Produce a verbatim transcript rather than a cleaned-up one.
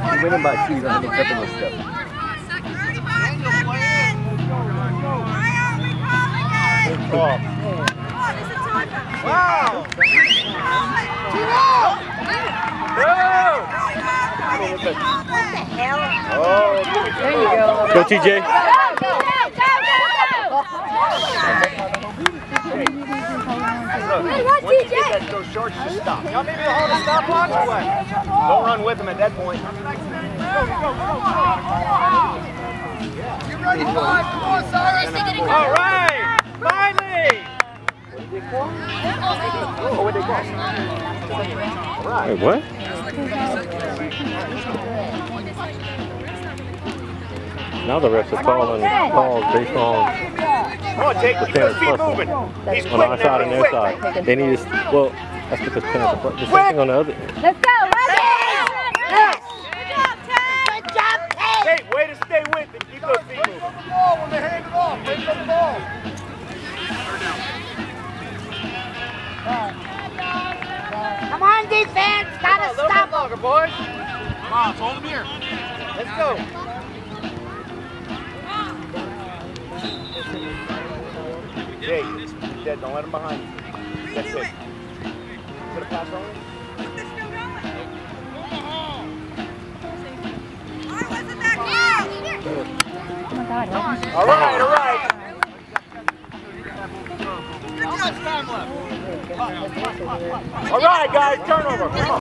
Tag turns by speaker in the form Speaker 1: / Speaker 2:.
Speaker 1: You win by two, you don't have any tipping this stuff.
Speaker 2: Oh. Wow! Oh, there you go.
Speaker 1: Go T J.
Speaker 2: Hey, what T J? Once those shorts, just stop. Y'all need me to hold a stopwatch or what? Don't run with them at that point. You ready, five? Come on, Cyrus. All right, finally. Oh, what they call? Right.
Speaker 1: Wait, what? Now the refs are calling calls based on
Speaker 2: Come on, Jake, keep those feet moving. He's quick
Speaker 1: on our side and their side. Then he just, well, that's because Panthers are the same thing on the other.
Speaker 3: Let's go, let's go!
Speaker 2: Yes!
Speaker 3: Good job, Ted! Good job, Ted!
Speaker 2: Hey, way to stay with him. Keep those feet moving. Wait for the ball when they hand it off. Wait for the ball.
Speaker 3: Come on, defense! Gotta
Speaker 2: Come on,
Speaker 3: stop
Speaker 2: a little bit longer, boys. Come on, hold him here. Let's go. Jake, Jed, don't let him behind you. That's it. Put a pass on him.
Speaker 3: Oh my God, what?
Speaker 2: All right, all right. How much time left? All right, guys, turnover. Come on.